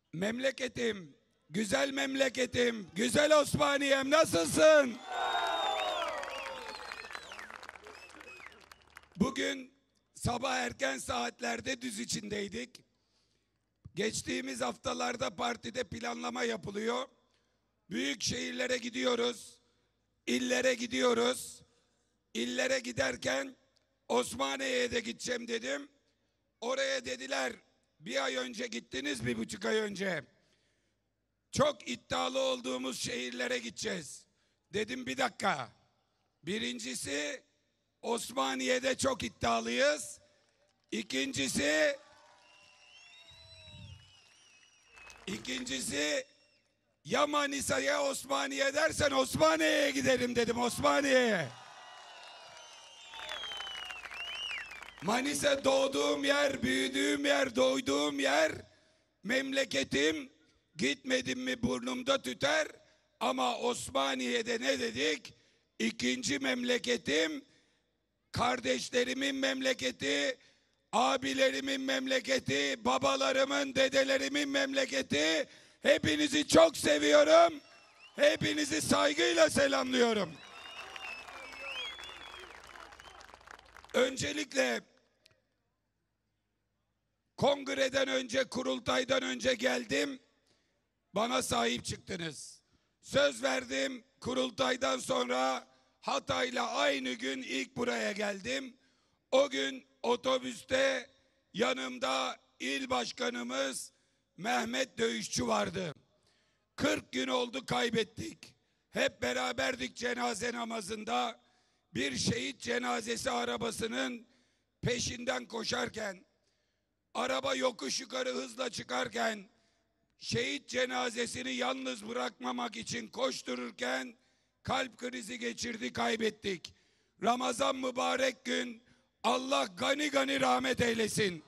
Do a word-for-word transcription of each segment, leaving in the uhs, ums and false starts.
Memleketim, güzel memleketim, güzel Osmaniye'm nasılsın? Bugün sabah erken saatlerde düz içindeydik. Geçtiğimiz haftalarda partide planlama yapılıyor. Büyük şehirlere gidiyoruz, illere gidiyoruz. İllere giderken Osmaniye'ye de gideceğim dedim. Oraya dediler bir ay önce gittiniz, bir buçuk ay önce. Çok iddialı olduğumuz şehirlere gideceğiz. Dedim bir dakika. Birincisi Osmaniye'de çok iddialıyız. İkincisi İkincisi ya Manisa'ya Osmaniye dersen Osmaniye'ye gidelim dedim, Osmaniye'ye. Manisa doğduğum yer, büyüdüğüm yer, doyduğum yer, memleketim. Gitmedim mi burnumda tüter. Ama Osmaniye'de ne dedik? İkinci memleketim, kardeşlerimin memleketi, abilerimin memleketi, babalarımın, dedelerimin memleketi. Hepinizi çok seviyorum. Hepinizi saygıyla selamlıyorum. Öncelikle kongreden önce, kurultaydan önce geldim. Bana sahip çıktınız. Söz verdim, kurultaydan sonra Hatay'la aynı gün ilk buraya geldim. O gün otobüste yanımda il başkanımız Mehmet Dövüşçü vardı. kırk gün oldu kaybettik. Hep beraberdik cenaze namazında. Bir şehit cenazesi arabasının peşinden koşarken, araba yokuş yukarı hızla çıkarken, şehit cenazesini yalnız bırakmamak için koştururken kalp krizi geçirdi, kaybettik. Ramazan mübarek gün, Allah gani gani rahmet eylesin.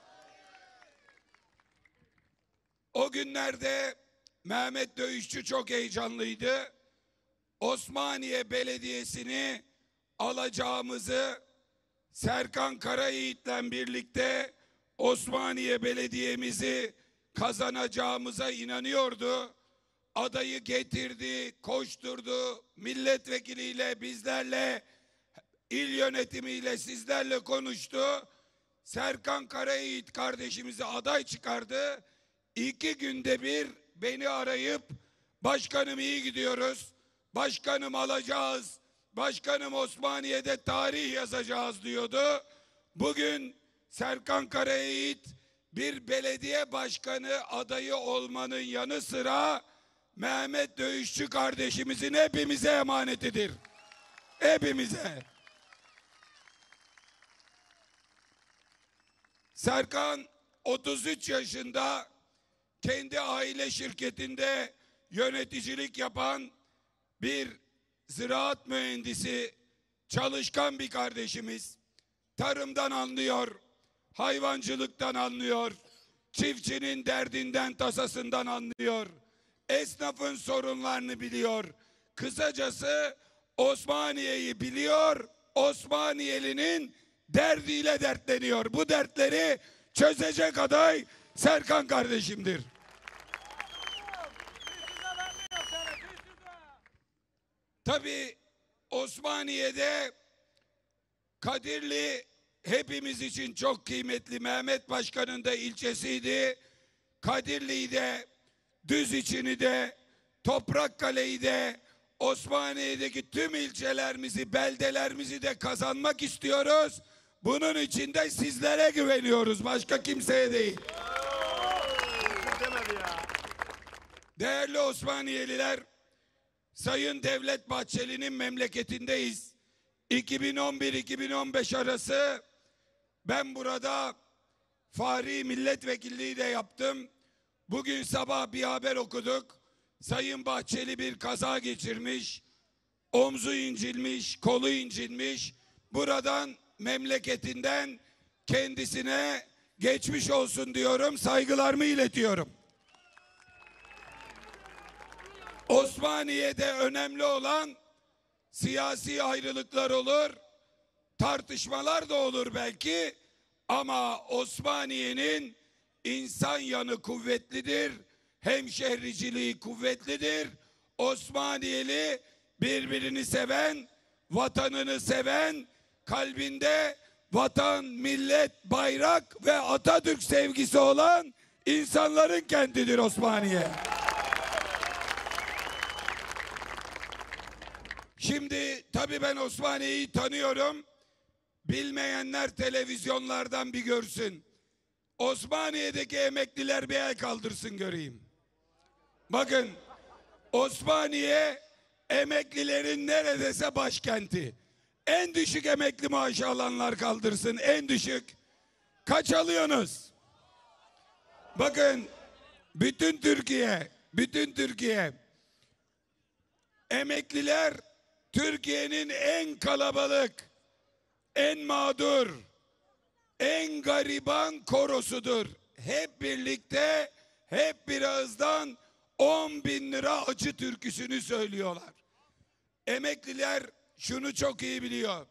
O günlerde Mehmet Dövüşçü çok heyecanlıydı. Osmaniye Belediyesi'ni alacağımızı, Serkan Karayiğit'le birlikte Osmaniye Belediye'mizi kazanacağımıza inanıyordu. Adayı getirdi, koşturdu, milletvekiliyle, bizlerle, il yönetimiyle, sizlerle konuştu. Serkan Karayiğit kardeşimizi aday çıkardı. İki günde bir beni arayıp başkanım iyi gidiyoruz, başkanım alacağız, başkanım Osmaniye'de tarih yazacağız diyordu. Bugün Serkan Karayiğit bir belediye başkanı adayı olmanın yanı sıra Mehmet Dövüşçü kardeşimizin hepimize emanetidir. Hepimize. Serkan otuz üç yaşında, kendi aile şirketinde yöneticilik yapan bir ziraat mühendisi, çalışkan bir kardeşimiz. Tarımdan anlıyor, hayvancılıktan anlıyor, çiftçinin derdinden, tasasından anlıyor, esnafın sorunlarını biliyor. Kısacası Osmaniye'yi biliyor, Osmaniyeli'nin derdiyle dertleniyor. Bu dertleri çözecek aday Serkan kardeşimdir. Tabii Osmaniye'de Kadirli hepimiz için çok kıymetli. Mehmet Başkan'ın da ilçesiydi. Kadirli'yi de, Düziçi'ni de, Toprakkale'yi de, Osmaniye'deki tüm ilçelerimizi, beldelerimizi de kazanmak istiyoruz. Bunun için de sizlere güveniyoruz. Başka kimseye değil. Değerli Osmaniyeliler, Sayın Devlet Bahçeli'nin memleketindeyiz. iki bin on bir iki bin on beş arası ben burada Fahri Milletvekilliği de yaptım. Bugün sabah bir haber okuduk. Sayın Bahçeli bir kaza geçirmiş. Omzu incinmiş, kolu incinmiş. Buradan memleketinden kendisine geçmiş olsun diyorum, saygılarımı iletiyorum. Osmaniye'de önemli olan siyasi ayrılıklar olur, tartışmalar da olur belki, ama Osmaniye'nin insan yanı kuvvetlidir. hemşehriciliği kuvvetlidir. Osmaniyeli birbirini seven, vatanını seven, kalbinde vatan, millet, bayrak ve Atatürk sevgisi olan insanların kentidir Osmaniye. Şimdi tabii ben Osmaniye'yi tanıyorum. Bilmeyenler televizyonlardan bir görsün. Osmaniye'deki emekliler bir el kaldırsın göreyim. Bakın, Osmaniye emeklilerin neredeyse başkenti. En düşük emekli maaşı alanlar kaldırsın. En düşük. Kaç alıyorsunuz? Bakın, bütün Türkiye, bütün Türkiye emekliler Türkiye'nin en kalabalık, en mağdur, en gariban korosudur. Hep birlikte, hep bir ağızdan on bin lira acı türküsünü söylüyorlar. Emekliler şunu çok iyi biliyor.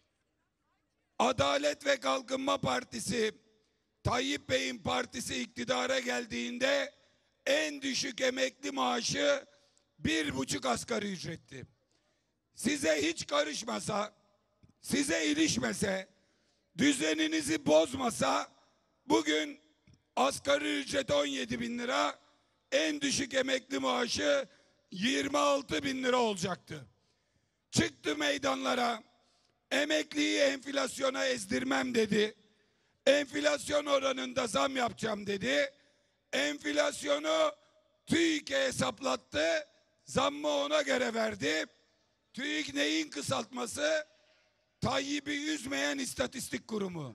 Adalet ve Kalkınma Partisi, Tayyip Bey'in partisi iktidara geldiğinde en düşük emekli maaşı bir buçuk asgari ücretti. Size hiç karışmasa, size ilişmese, düzeninizi bozmasa bugün asgari ücret on yedi bin lira, en düşük emekli maaşı yirmi altı bin lira olacaktı. Çıktı meydanlara, emekliyi enflasyona ezdirmem dedi. Enflasyon oranında zam yapacağım dedi. Enflasyonu TÜİK'e hesaplattı. Zammı ona göre verdi. TÜİK neyin kısaltması? Tayyip'i üzmeyen istatistik kurumu.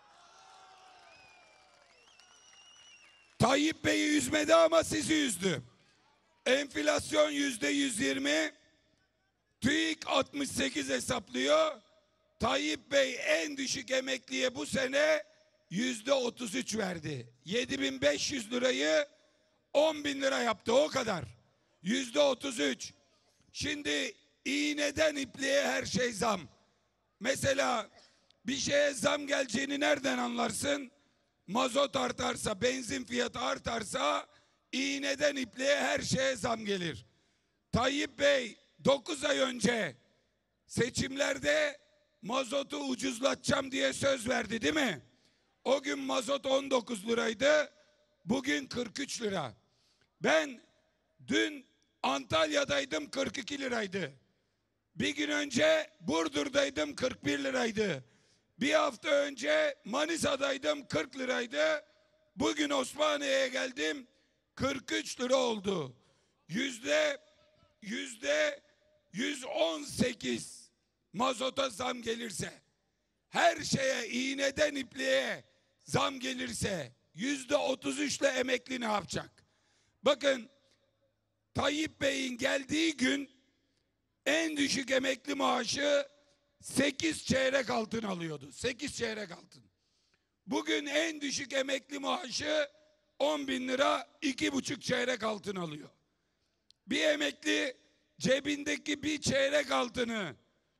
Tayyip Bey'i üzmedi ama sizi üzdü. Enflasyon yüzde yüz yirmi, TÜİK altmış sekiz hesaplıyor. Tayyip Bey en düşük emekliye bu sene yüzde otuz üç verdi. yedi bin beş yüz lirayı on bin lira yaptı, o kadar. Yüzde otuz üç. Şimdi iğneden ipliğe her şey zam. Mesela bir şeye zam geleceğini nereden anlarsın? Mazot artarsa, benzin fiyatı artarsa iğneden ipliğe her şeye zam gelir. Tayyip Bey dokuz ay önce seçimlerde mazotu ucuzlatacağım diye söz verdi, değil mi? O gün mazot on dokuz liraydı, bugün kırk üç lira. Ben dün Antalya'daydım, kırk iki liraydı. Bir gün önce Burdur'daydım, kırk bir liraydı. Bir hafta önce Manisa'daydım, kırk liraydı. Bugün Osmaniye'ye geldim, kırk üç lira oldu. Yüzde, yüzde yüz on sekiz mazota zam gelirse, her şeye iğneden ipliğe zam gelirse, yüzde otuz üçle emekli ne yapacak? Bakın, Tayyip Bey'in geldiği gün en düşük emekli maaşı sekiz çeyrek altın alıyordu. sekiz çeyrek altın. Bugün en düşük emekli maaşı on bin lira, iki buçuk çeyrek altın alıyor. Bir emekli cebindeki bir çeyrek altını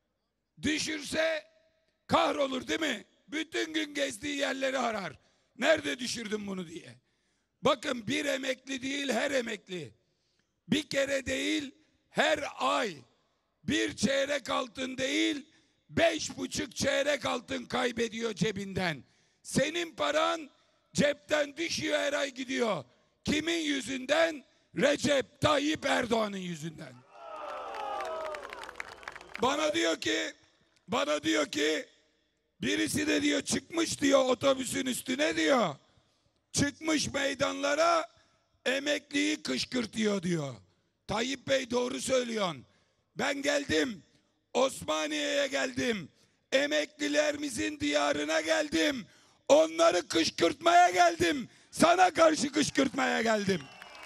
düşürse kahrolur, değil mi? Bütün gün gezdiği yerleri arar. Nerede düşürdüm bunu diye. Bakın, bir emekli değil, her emekli. Bir kere değil, her ay bir çeyrek altın değil, beş buçuk çeyrek altın kaybediyor cebinden. Senin paran cepten düşüyor, her ay gidiyor. Kimin yüzünden? Recep Tayyip Erdoğan'ın yüzünden. Bana diyor ki, bana diyor ki, birisi de diyor çıkmış diyor otobüsün üstüne diyor. Çıkmış meydanlara, emekliyi kışkırtıyor diyor. Tayyip Bey doğru söylüyorsun. Ben geldim, Osmaniye'ye geldim. Emeklilerimizin diyarına geldim. Onları kışkırtmaya geldim. Sana karşı kışkırtmaya geldim.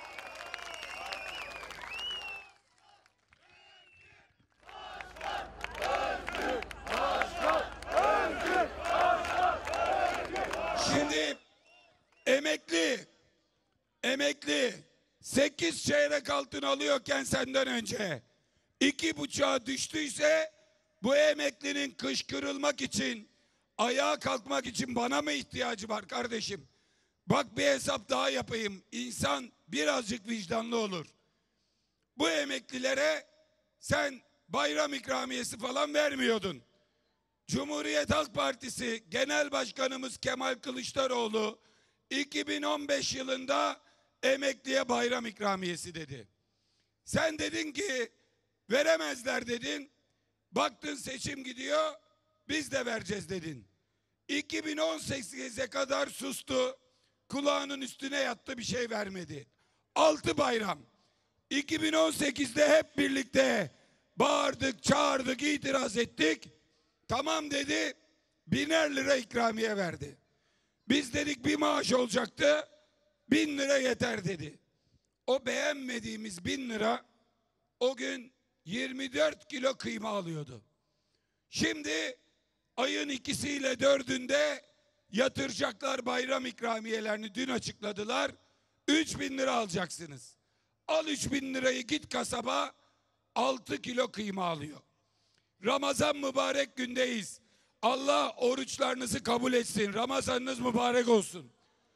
Şimdi emekli, emekli sekiz çeyrek altın alıyorken senden önce iki buçuğa düştüyse, bu emeklinin kışkırılmak için, ayağa kalkmak için bana mı ihtiyacı var kardeşim? Bak bir hesap daha yapayım. İnsan birazcık vicdanlı olur. Bu emeklilere sen bayram ikramiyesi falan vermiyordun. Cumhuriyet Halk Partisi Genel Başkanımız Kemal Kılıçdaroğlu iki bin on beş yılında emekliye bayram ikramiyesi dedi. Sen dedin ki veremezler dedin. Baktın seçim gidiyor, biz de vereceğiz dedin. iki bin on sekize kadar sustu. Kulağının üstüne yattı, bir şey vermedi. Altı bayram. iki bin on sekizde hep birlikte bağırdık, çağırdık, itiraz ettik. Tamam dedi, biner lira ikramiye verdi. Biz dedik bir maaş olacaktı, bin lira yeter dedi. O beğenmediğimiz bin lira o gün yirmi dört kilo kıyma alıyordu. Şimdi ayın ikisiyle dördünde yatıracaklar bayram ikramiyelerini, dün açıkladılar. Üç bin lira alacaksınız. Al üç bin lirayı, git kasaba, altı kilo kıyma alıyor. Ramazan mübarek gündeyiz. Allah oruçlarınızı kabul etsin. Ramazanınız mübarek olsun.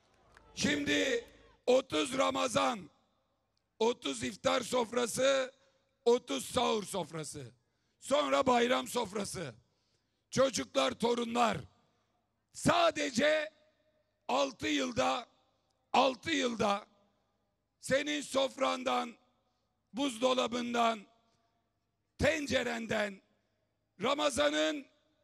Şimdi otuz Ramazan, otuz iftar sofrası, otuz sahur sofrası. Sonra bayram sofrası. Çocuklar, torunlar. Sadece altı yılda, altı yılda senin sofrandan, buzdolabından, tencerenden, Ramazan'ın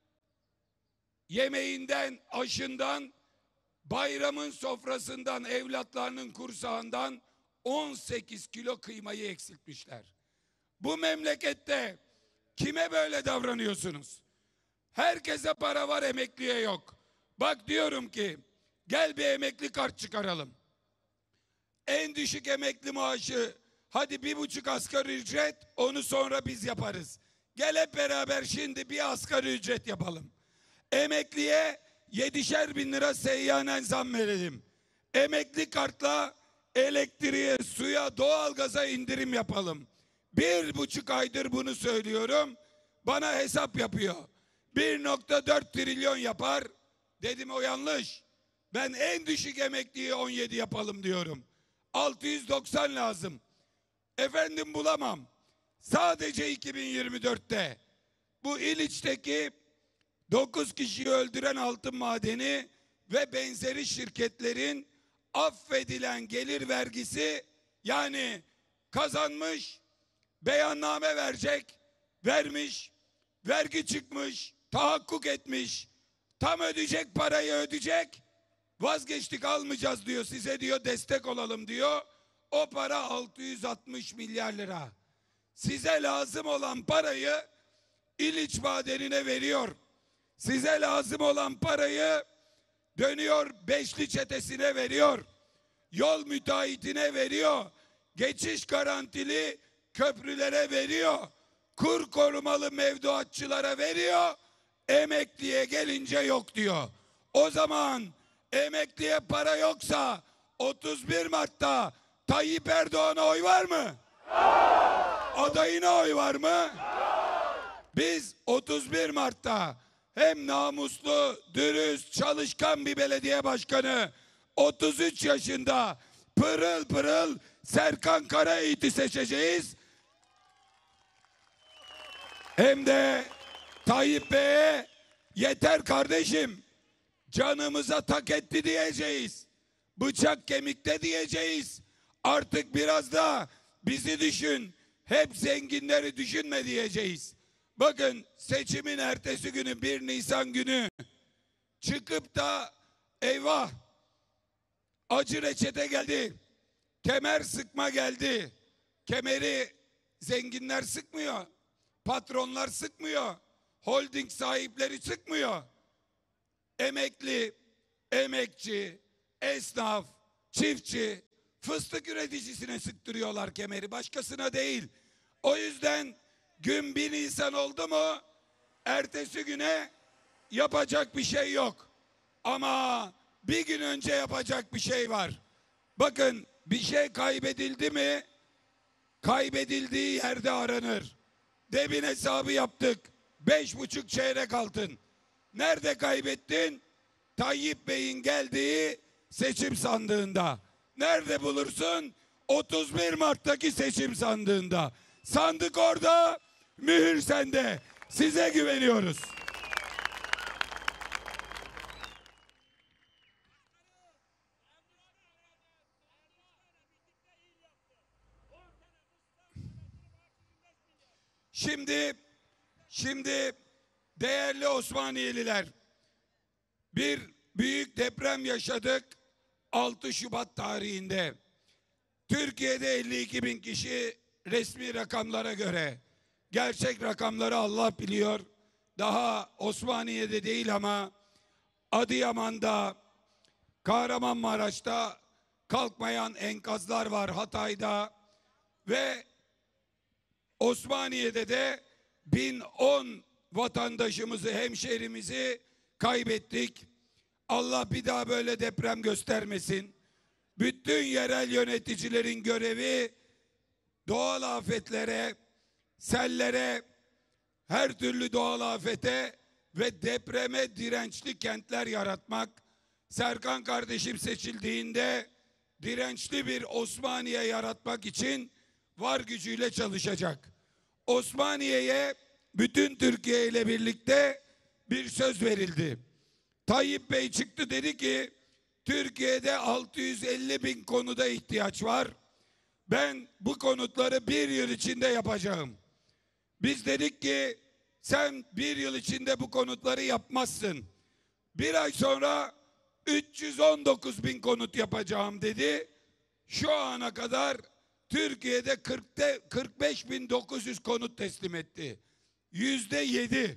yemeğinden, aşından, bayramın sofrasından, evlatlarının kursağından on sekiz kilo kıymayı eksiltmişler. Bu memlekette kime böyle davranıyorsunuz? Herkese para var, emekliye yok. Bak diyorum ki gel bir emekli kart çıkaralım. En düşük emekli maaşı hadi bir buçuk asgari ücret, onu sonra biz yaparız. Gel hep beraber şimdi bir asgari ücret yapalım. Emekliye yedişer bin lira seyyanen zam verelim. Emekli kartla elektriğe, suya, doğalgaza indirim yapalım. Bir buçuk aydır bunu söylüyorum. Bana hesap yapıyor. bir nokta dört trilyon yapar. Dedim o yanlış. Ben en düşük emekliyi on yedi yapalım diyorum. altı yüz doksan lazım. Efendim bulamam. Sadece iki bin yirmi dörtte bu İliç'teki dokuz kişiyi öldüren altın madeni ve benzeri şirketlerin affedilen gelir vergisi, yani kazanmış, beyanname verecek, vermiş, vergi çıkmış, tahakkuk etmiş, tam ödeyecek, parayı ödeyecek, vazgeçtik almayacağız diyor, size diyor destek olalım diyor. O para altı yüz altmış milyar lira. Size lazım olan parayı İliç madenine veriyor. Size lazım olan parayı dönüyor Beşli çetesine veriyor. Yol müteahhitine veriyor. Geçiş garantili köprülere veriyor. Kur korumalı mevduatçılara veriyor. Emekliye gelince yok diyor. O zaman emekliye para yoksa otuz bir Mart'ta Tayyip Erdoğan'a oy var mı? Adayına oy var mı? Biz otuz bir Mart'ta hem namuslu, dürüst, çalışkan bir belediye başkanı, otuz üç yaşında pırıl pırıl Serkan Karayiğit'i seçeceğiz. Hem de Tayyip Bey'e yeter kardeşim, canımıza tak etti diyeceğiz. Bıçak kemikte diyeceğiz. Artık biraz da bizi düşün, hep zenginleri düşünme diyeceğiz. Bakın seçimin ertesi günü, bir Nisan günü çıkıp da eyvah acı reçete geldi, kemer sıkma geldi. Kemeri zenginler sıkmıyor, patronlar sıkmıyor, holding sahipleri sıkmıyor. Emekli, emekçi, esnaf, çiftçi, fıstık üreticisine sıktırıyorlar kemeri, başkasına değil. O yüzden gün bir Nisan oldu mu ertesi güne yapacak bir şey yok. Ama bir gün önce yapacak bir şey var. Bakın, bir şey kaybedildi mi kaybedildiği yerde aranır. Demin hesabı yaptık. Beş buçuk çeyrek altın. Nerede kaybettin? Tayyip Bey'in geldiği seçim sandığında. Nerede bulursun? otuz bir Mart'taki seçim sandığında. Sandık orada, mühür sende. Size güveniyoruz. Şimdi, şimdi değerli Osmaniyeliler, bir büyük deprem yaşadık altı Şubat tarihinde. Türkiye'de elli iki bin kişi resmi rakamlara göre. Gerçek rakamları Allah biliyor. Daha Osmaniye'de değil ama Adıyaman'da, Kahramanmaraş'ta kalkmayan enkazlar var, Hatay'da ve Osmaniye'de de bin on vatandaşımızı, hemşehrimizi kaybettik. Allah bir daha böyle deprem göstermesin. Bütün yerel yöneticilerin görevi doğal afetlere, sellere, her türlü doğal afete ve depreme dirençli kentler yaratmak. Serkan kardeşim seçildiğinde dirençli bir Osmaniye yaratmak için var gücüyle çalışacak. Osmaniye'ye bütün Türkiye ile birlikte bir söz verildi. Tayyip Bey çıktı, dedi ki Türkiye'de altı yüz elli bin konuda ihtiyaç var. Ben bu konutları bir yıl içinde yapacağım. Biz dedik ki sen bir yıl içinde bu konutları yapmazsın. Bir ay sonra üç yüz on dokuz bin konut yapacağım dedi. Şu ana kadar Türkiye'de kırk beş bin dokuz yüz konut teslim etti. Yüzde yedi.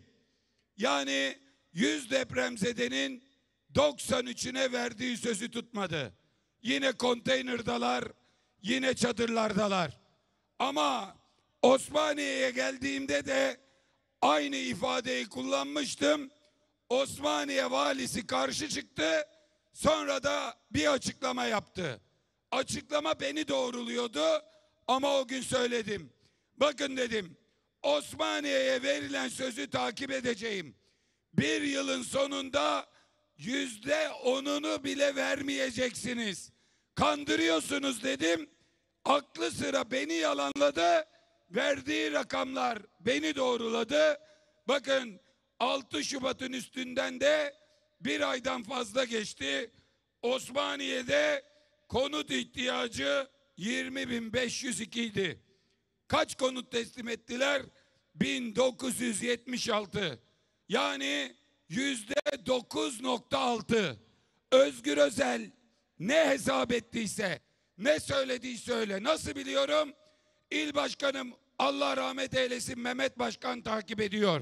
Yani yüz depremzedenin doksan üçüne verdiği sözü tutmadı. Yine konteynerdalar, yine çadırlardalar. Ama Osmaniye'ye geldiğimde de aynı ifadeyi kullanmıştım. Osmaniye valisi karşı çıktı. Sonra da bir açıklama yaptı. Açıklama beni doğruluyordu ama o gün söyledim. Bakın dedim, Osmaniye'ye verilen sözü takip edeceğim. Bir yılın sonunda yüzde onunu bile vermeyeceksiniz. Kandırıyorsunuz dedim. Aklı sıra beni yalanladı. Verdiği rakamlar beni doğruladı. Bakın altı Şubat'ın üstünden de bir aydan fazla geçti. Osmaniye'de konut ihtiyacı yirmi bin beş yüz iki idi. Kaç konut teslim ettiler? bin dokuz yüz yetmiş altı. Yani yüzde dokuz nokta altı. Özgür Özel ne hesap ettiyse, ne söylediyse öyle. Nasıl biliyorum? İl başkanım Allah rahmet eylesin Mehmet Başkan takip ediyor.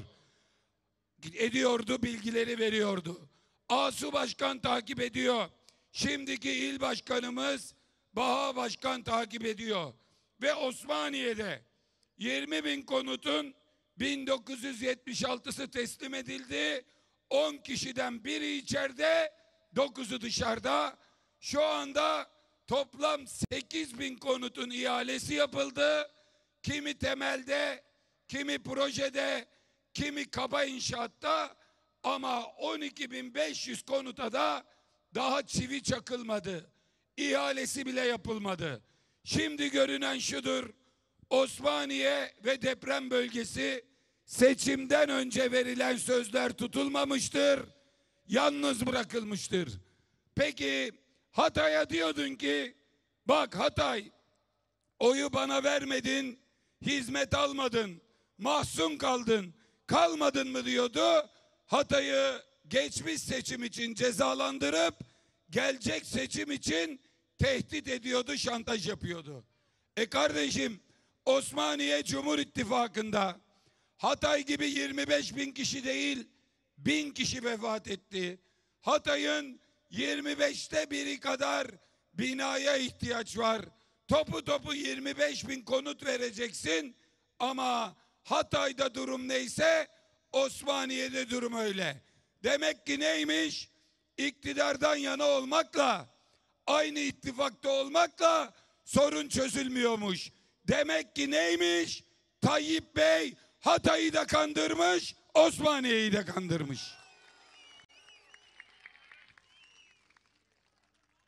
Ediyordu, bilgileri veriyordu. Asu Başkan takip ediyor. Şimdiki il başkanımız Baha Başkan takip ediyor. Ve Osmaniye'de yirmi bin konutun bin dokuz yüz yetmiş altısı teslim edildi. on kişiden biri içeride, dokuzu dışarıda. Şu anda toplam sekiz bin konutun ihalesi yapıldı. Kimi temelde, kimi projede, kimi kaba inşaatta ama on iki bin beş yüz konuta da daha çivi çakılmadı. İhalesi bile yapılmadı. Şimdi görünen şudur. Osmaniye ve deprem bölgesi seçimden önce verilen sözler tutulmamıştır. Yalnız bırakılmıştır. Peki Hatay'a diyordun ki bak Hatay, oyu bana vermedin, hizmet almadın, mahzun kaldın, kalmadın mı diyordu. Hatay'ı geçmiş seçim için cezalandırıp gelecek seçim için tehdit ediyordu, şantaj yapıyordu. E kardeşim, Osmaniye Cumhur İttifakı'nda Hatay gibi yirmi beş bin kişi değil, bin kişi vefat etti. Hatay'ın yirmi beşte biri kadar binaya ihtiyaç var. Topu topu yirmi beş bin konut vereceksin ama Hatay'da durum neyse Osmaniye'de durum öyle. Demek ki neymiş? İktidardan yana olmakla, aynı ittifakta olmakla sorun çözülmüyormuş. Demek ki neymiş? Tayyip Bey Hatay'ı da kandırmış, Osmaniye'yi de kandırmış.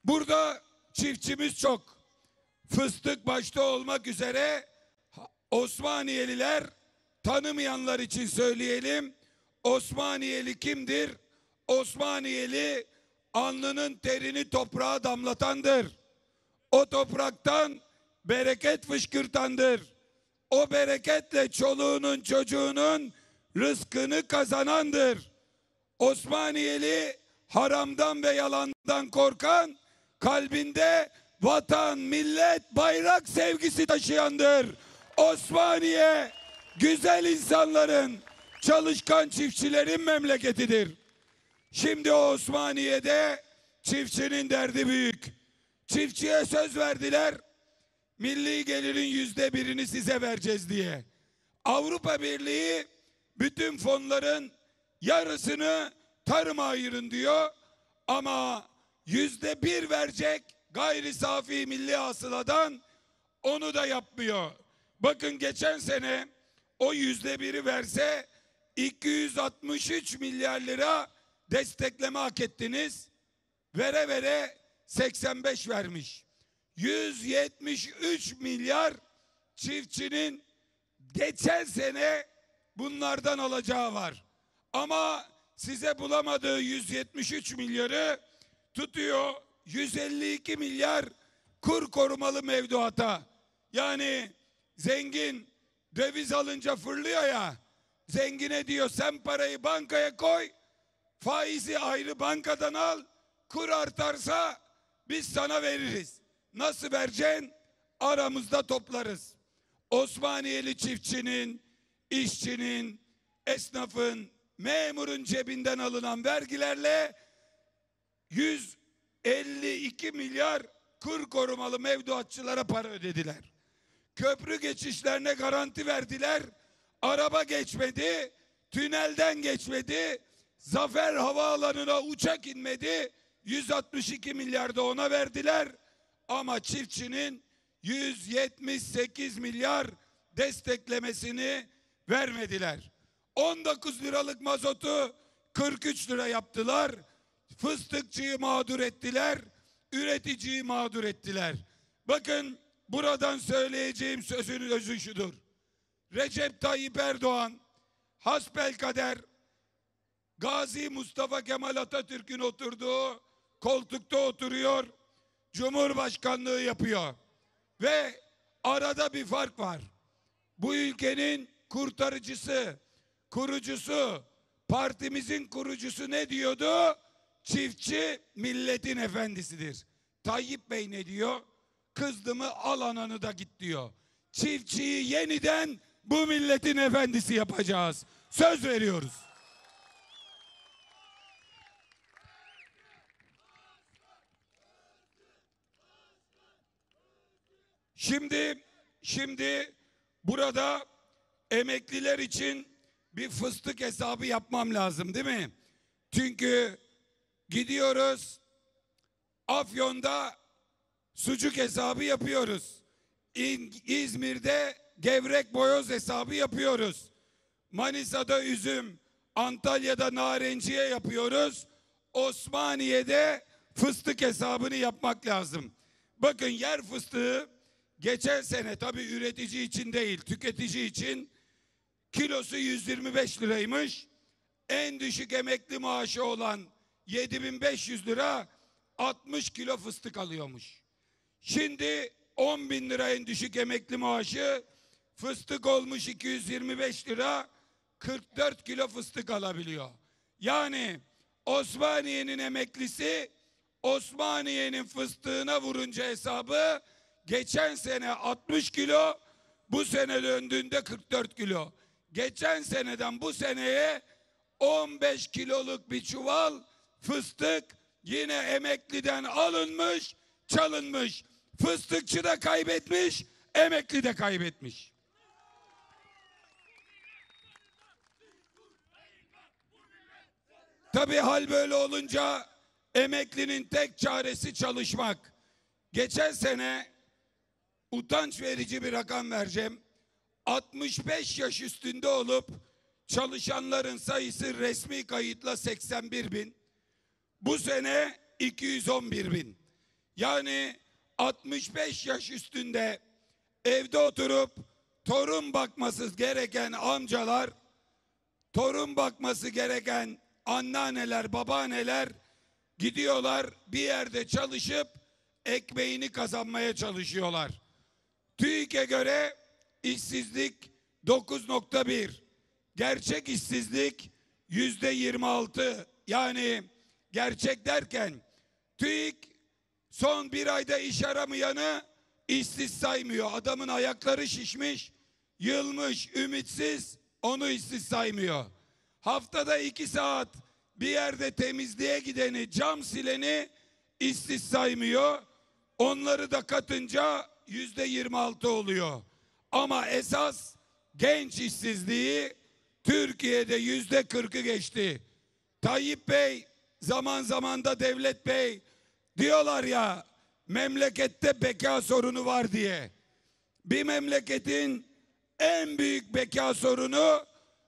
Burada çiftçimiz çok. Fıstık başta olmak üzere Osmaniyeliler, tanımayanlar için söyleyelim. Osmaniyeli kimdir? Osmaniyeli alnının terini toprağa damlatandır. O topraktan bereket fışkırtandır. O bereketle çoluğunun çocuğunun rızkını kazanandır. Osmaniyeli haramdan ve yalandan korkan, kalbinde vatan, millet, bayrak sevgisi taşıyandır. Osmaniye güzel insanların, çalışkan çiftçilerin memleketidir. Şimdi o Osmaniye'de çiftçinin derdi büyük. Çiftçiye söz verdiler, milli gelirin yüzde birini size vereceğiz diye. Avrupa Birliği bütün fonların yarısını tarıma ayırın diyor ama yüzde bir verecek gayri safi milli hasıladan, onu da yapmıyor. Bakın geçen sene o yüzde biri verse iki yüz altmış üç milyar lira destekleme hak ettiniz. Vere vere seksen beş vermiş. yüz yetmiş üç milyar çiftçinin geçen sene bunlardan alacağı var. Ama size bulamadığı yüz yetmiş üç milyarı tutuyor yüz elli iki milyar kur korumalı mevduata. Yani zengin döviz alınca fırlıyor ya, zengine diyor sen parayı bankaya koy, faizi ayrı bankadan al, kur artarsa biz sana veririz. Nasıl vereceksin? Aramızda toplarız. Osmaniyeli çiftçinin, işçinin, esnafın, memurun cebinden alınan vergilerle yüz elli iki milyar kur korumalı mevduatçılara para ödediler. Köprü geçişlerine garanti verdiler. Araba geçmedi, tünelden geçmedi, Zafer Havaalanı'na uçak inmedi. yüz altmış iki milyar da ona verdiler. Ama çiftçinin yüz yetmiş sekiz milyar desteklemesini vermediler. on dokuz liralık mazotu kırk üç lira yaptılar. Fıstıkçıyı mağdur ettiler. Üreticiyi mağdur ettiler. Bakın buradan söyleyeceğim sözün özü şudur. Recep Tayyip Erdoğan hasbelkader Gazi Mustafa Kemal Atatürk'ün oturduğu koltukta oturuyor. Cumhurbaşkanlığı yapıyor. Ve arada bir fark var. Bu ülkenin kurtarıcısı, kurucusu, partimizin kurucusu ne diyordu? Çiftçi milletin efendisidir. Tayyip Bey ne diyor? Kızdı mı al ananı da git diyor. Çiftçiyi yeniden bu milletin efendisi yapacağız. Söz veriyoruz. Şimdi, şimdi burada emekliler için bir fıstık hesabı yapmam lazım değil mi? Çünkü gidiyoruz Afyon'da sucuk hesabı yapıyoruz. İzmir'de gevrek boyoz hesabı yapıyoruz. Manisa'da üzüm, Antalya'da narenciye yapıyoruz. Osmaniye'de fıstık hesabını yapmak lazım. Bakın yer fıstığı geçen sene tabii üretici için değil, tüketici için kilosu yüz yirmi beş liraymış. En düşük emekli maaşı olan yedi bin beş yüz lira altmış kilo fıstık alıyormuş. Şimdi on bin lira en düşük emekli maaşı, fıstık olmuş iki yüz yirmi beş lira, kırk dört kilo fıstık alabiliyor. Yani Osmaniye'nin emeklisi Osmaniye'nin fıstığına vurunca hesabı geçen sene altmış kilo, bu sene döndüğünde kırk dört kilo. Geçen seneden bu seneye on beş kiloluk bir çuval fıstık yine emekliden alınmış, çalınmış. Fıstıkçı da kaybetmiş, emekli de kaybetmiş. Tabii hal böyle olunca emeklinin tek çaresi çalışmak. Geçen sene utanç verici bir rakam vereceğim. altmış beş yaş üstünde olup çalışanların sayısı resmi kayıtla seksen bir bin. Bu sene iki yüz on bir bin. Yani altmış beş yaş üstünde evde oturup torun bakması gereken amcalar, torun bakması gereken anneanneler, babaanneler gidiyorlar bir yerde çalışıp ekmeğini kazanmaya çalışıyorlar. TÜİK'e göre işsizlik dokuz nokta bir, gerçek işsizlik yüzde yirmi altı. Yani gerçek derken TÜİK son bir ayda iş aramayanı işsiz saymıyor. Adamın ayakları şişmiş, yılmış, ümitsiz, onu işsiz saymıyor. Haftada iki saat bir yerde temizliğe gideni, cam sileni işsiz saymıyor. Onları da katınca yüzde yirmi altı oluyor. Ama esas genç işsizliği Türkiye'de yüzde kırkı geçti. Tayyip Bey, zaman zaman da Devlet Bey diyorlar ya, memlekette beka sorunu var diye. Bir memleketin en büyük beka sorunu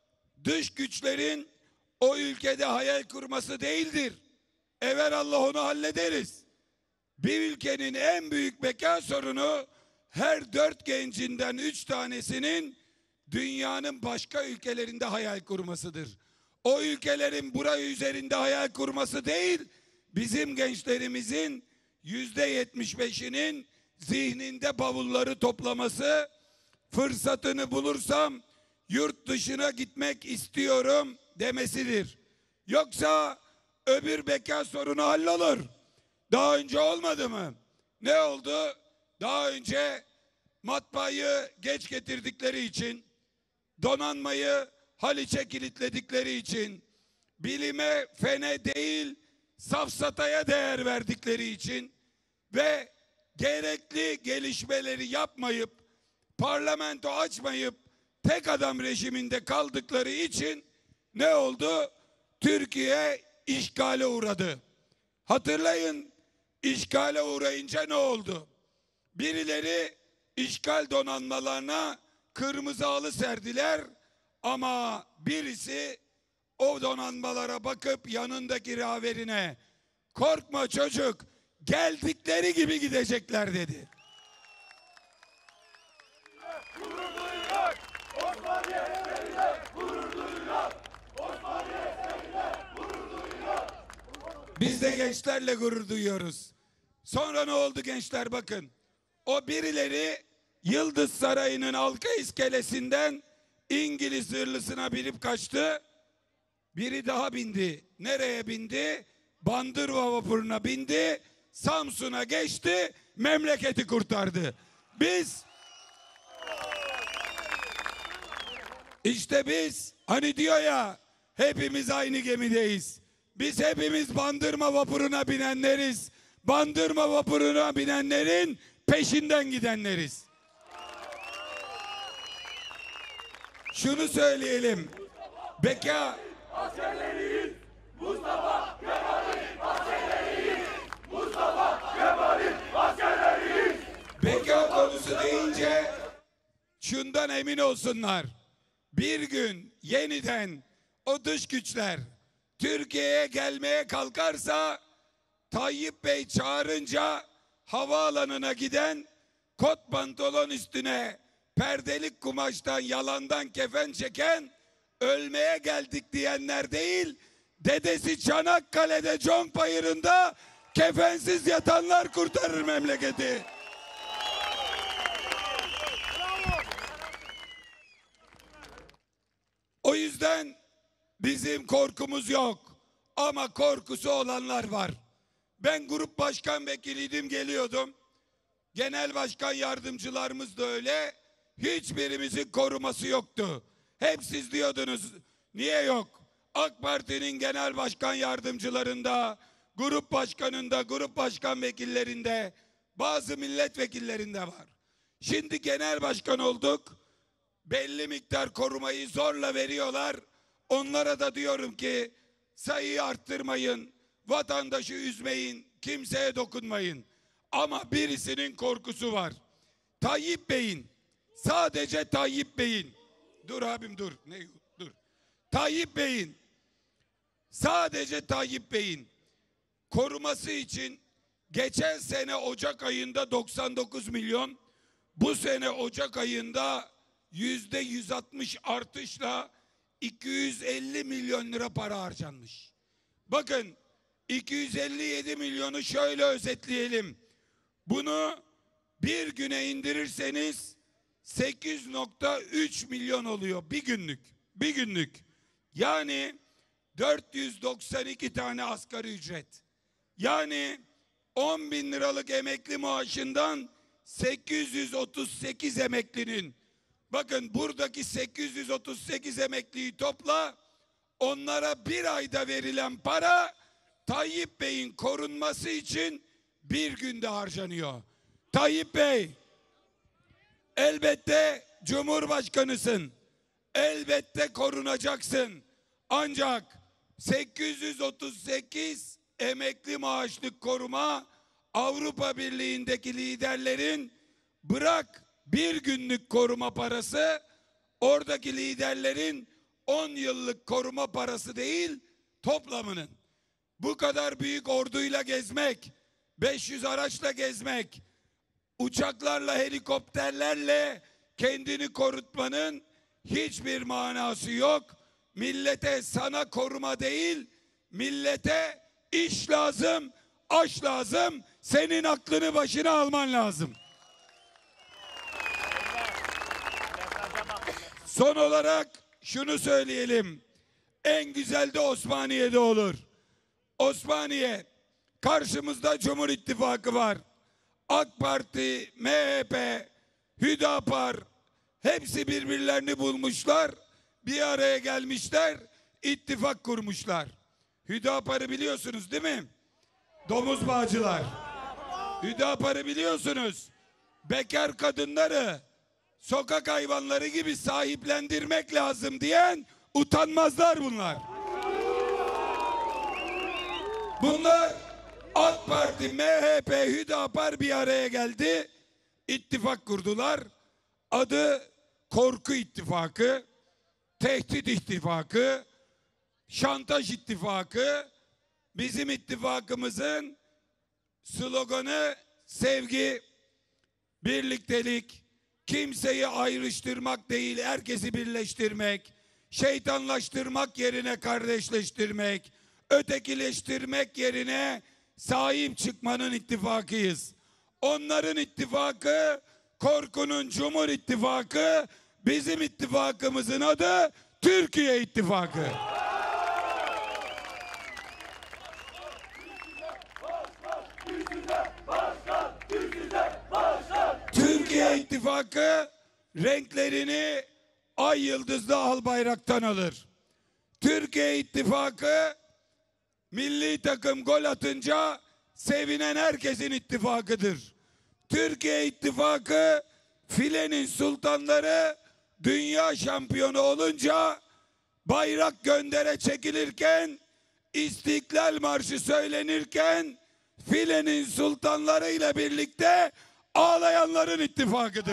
dış güçlerin o ülkede hayal kurması değildir. Evelallah onu hallederiz. Bir ülkenin en büyük beka sorunu her dört gencinden üç tanesinin dünyanın başka ülkelerinde hayal kurmasıdır. O ülkelerin burayı üzerinde hayal kurması değil, bizim gençlerimizin yüzde yetmiş beşinin zihninde bavulları toplaması, fırsatını bulursam yurt dışına gitmek istiyorum demesidir. Yoksa öbür beka sorunu hallolur. Daha önce olmadı mı? Ne oldu? Daha önce matbaayı geç getirdikleri için, donanmayı Haliç'e kilitledikleri için, bilime, fene değil safsataya değer verdikleri için ve gerekli gelişmeleri yapmayıp, parlamento açmayıp tek adam rejiminde kaldıkları için ne oldu? Türkiye işgale uğradı. Hatırlayın, işgale uğrayınca ne oldu? Birileri işgal donanmalarına kırmızı halı serdiler ama birisi o donanmalara bakıp yanındaki raverine korkma çocuk, geldikleri gibi gidecekler dedi. Gurur duyuyor, Osmaniye seninle gurur duyuyor, Osmaniye seninle gurur duyuyor. Biz de gençlerle gurur duyuyoruz. Sonra ne oldu gençler, bakın. O birileri Yıldız Sarayı'nın halka iskelesinden İngiliz hırlısına binip kaçtı. Biri daha bindi. Nereye bindi? Bandırma vapuruna bindi. Samsun'a geçti. Memleketi kurtardı. Biz işte biz hani diyor ya, hepimiz aynı gemideyiz. Biz hepimiz Bandırma vapuruna binenleriz. Bandırma vapuruna binenlerin peşinden gidenleriz. Şunu söyleyelim. Beka askerleriyiz. Mustafa Kemal'in askerleriyiz. Mustafa Kemal'in askerleriyiz. Beka konusu deyince şundan emin olsunlar. Bir gün yeniden o dış güçler Türkiye'ye gelmeye kalkarsa, Tayyip Bey çağırınca havaalanına giden, kot pantolon üstüne perdelik kumaştan yalandan kefen çeken, ölmeye geldik diyenler değil, dedesi Çanakkale'de Conk Bayırı'nda kefensiz yatanlar kurtarır memleketi. O yüzden bizim korkumuz yok ama korkusu olanlar var. Ben grup başkan vekiliydim, geliyordum. Genel başkan yardımcılarımız da öyle. Hiçbirimizin koruması yoktu. Hep siz diyordunuz, niye yok? AK Parti'nin genel başkan yardımcılarında, grup başkanında, grup başkan vekillerinde, bazı milletvekillerinde var. Şimdi genel başkan olduk. Belli miktar korumayı zorla veriyorlar. Onlara da diyorum ki sayıyı arttırmayın, vatandaşı üzmeyin, kimseye dokunmayın. Ama birisinin korkusu var. Tayyip Bey'in, sadece Tayyip Bey'in, dur abim dur, ne dur. Tayyip Bey'in, sadece Tayyip Bey'in koruması için Geçen sene Ocak ayında doksan dokuz milyon, bu sene Ocak ayında yüzde yüz altmış artışla iki yüz elli milyon lira para harcanmış. Bakın, iki yüz elli yedi milyonu şöyle özetleyelim. Bunu bir güne indirirseniz sekiz nokta üç milyon oluyor bir günlük. Bir günlük. Yani dört yüz doksan iki tane asgari ücret. Yani on bin liralık emekli maaşından sekiz yüz otuz sekiz emeklinin, bakın buradaki sekiz yüz otuz sekiz emekliyi topla, onlara bir ayda verilen para Tayyip Bey'in korunması için bir günde harcanıyor. Tayyip Bey, elbette Cumhurbaşkanısın, elbette korunacaksın. Ancak sekiz yüz otuz sekiz emekli maaşlık koruma Avrupa Birliği'ndeki liderlerin bırak bir günlük koruma parası, oradaki liderlerin on yıllık koruma parası değil, toplamının. Bu kadar büyük orduyla gezmek, beş yüz araçla gezmek, uçaklarla, helikopterlerle kendini korutmanın hiçbir manası yok. Millete sana koruma değil, millete iş lazım, aş lazım, senin aklını başına alman lazım. Son olarak şunu söyleyelim. En güzel de Osmaniye'de olur. Osmaniye, karşımızda Cumhur İttifakı var. AK Parti, M H P, Hüdapar hepsi birbirlerini bulmuşlar. Bir araya gelmişler, ittifak kurmuşlar. Hüdapar'ı biliyorsunuz değil mi? Domuz bağcılar. Hüdapar'ı biliyorsunuz. Bekar kadınları sokak hayvanları gibi sahiplendirmek lazım diyen utanmazlar bunlar. Bunlar AK Parti, M H P, Hüdapar bir araya geldi. İttifak kurdular. Adı Korku İttifakı, Tehdit İttifakı, Şantaj İttifakı. Bizim ittifakımızın sloganı sevgi, birliktelik, kimseyi ayrıştırmak değil, herkesi birleştirmek, şeytanlaştırmak yerine kardeşleştirmek, ötekileştirmek yerine sahip çıkmanın ittifakıyız. Onların ittifakı, korkunun Cumhur İttifakı, bizim ittifakımızın adı Türkiye İttifakı. Türkiye İttifakı renklerini ay yıldızlı al bayraktan alır. Türkiye İttifakı milli takım gol atınca sevinen herkesin ittifakıdır. Türkiye İttifakı filenin sultanları dünya şampiyonu olunca bayrak göndere çekilirken, İstiklal Marşı söylenirken filenin sultanlarıyla birlikte ağlayanların ittifakıdır.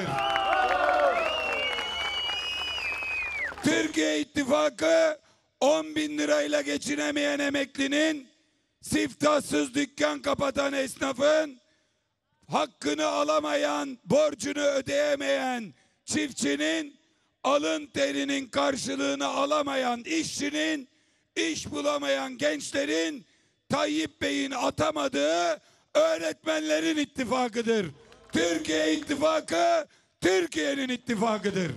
Türkiye İttifakı on bin lirayla geçinemeyen emeklinin, siftahsız dükkan kapatan esnafın, hakkını alamayan, borcunu ödeyemeyen çiftçinin, alın terinin karşılığını alamayan işçinin, iş bulamayan gençlerin, Tayyip Bey'in atamadığı öğretmenlerin ittifakıdır. Türkiye İttifakı, Türkiye'nin ittifakıdır.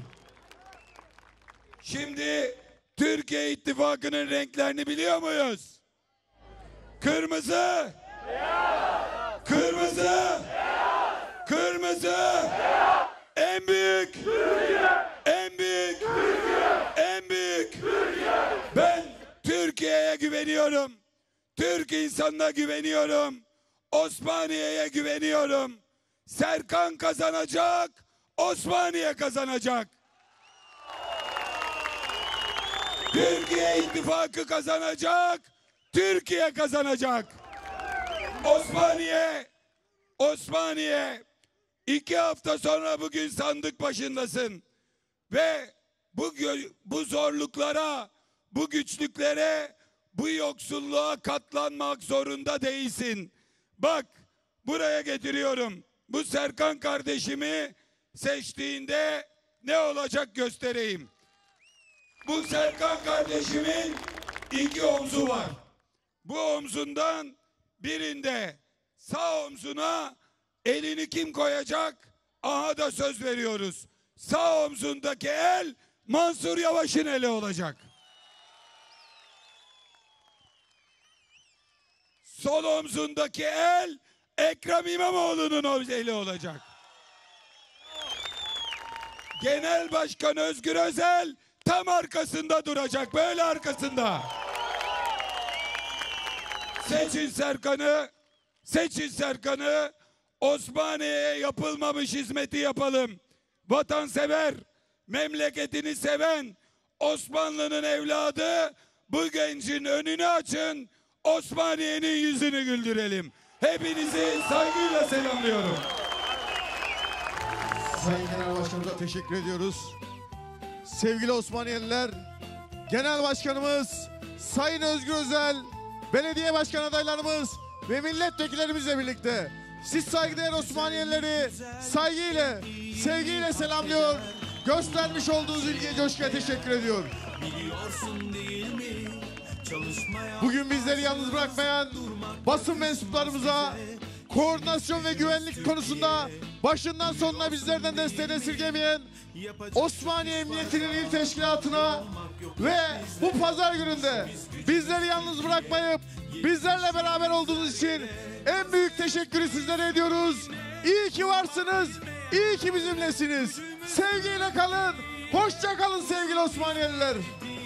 Şimdi Türkiye İttifakı'nın renklerini biliyor muyuz? Kırmızı, beyaz. Kırmızı, beyaz. Kırmızı, beyaz. En büyük, Türkiye. En büyük, Türkiye. En büyük, Türkiye. Ben Türkiye'ye güveniyorum. Türk insanına güveniyorum. Osmaniye'ye güveniyorum. Serkan kazanacak, Osmaniye kazanacak. Türkiye İttifakı kazanacak, Türkiye kazanacak. Osmaniye, Osmaniye, iki hafta sonra bugün sandık başındasın. Ve bu, bu zorluklara, bu güçlüklere, bu yoksulluğa katlanmak zorunda değilsin. Bak, buraya getiriyorum. Bu Serkan kardeşimi seçtiğinde ne olacak göstereyim. Bu Serkan kardeşimin iki omzu var. Bu omzundan birinde sağ omzuna elini kim koyacak? Aha da söz veriyoruz. Sağ omzundaki el Mansur Yavaş'ın eli olacak. Sol omzundaki el Ekrem İmamoğlu'nun eli olacak. Genel Başkan Özgür Özel tam arkasında duracak, böyle arkasında. Seçin Serkan'ı, seçin Serkan'ı, Osmaniye'ye yapılmamış hizmeti yapalım. Vatansever, memleketini seven Osmanlı'nın evladı, bu gencin önünü açın, Osmaniye'nin yüzünü güldürelim. Hepinizi saygıyla selamlıyorum. Sayın Genel Başkanımıza teşekkür ediyoruz. Sevgili Osmaniyeliler, Genel Başkanımız Sayın Özgür Özel, belediye başkan adaylarımız ve milletvekillerimizle birlikte siz saygıdeğer Osmaniyelileri saygıyla, sevgiyle selamlıyor. Göstermiş olduğunuz ilgiye, coşkuya teşekkür ediyor. Bugün bizleri yalnız bırakmayan basın mensuplarımıza, koordinasyon ve güvenlik konusunda başından sonuna bizlerden desteğini esirgemeyen Osmaniye Emniyeti'nin il teşkilatına ve bu pazar gününde bizleri yalnız bırakmayıp bizlerle beraber olduğunuz için en büyük teşekkürü sizlere ediyoruz. İyi ki varsınız, iyi ki bizimlesiniz. Sevgiyle kalın, hoşça kalın sevgili Osmaniyeliler.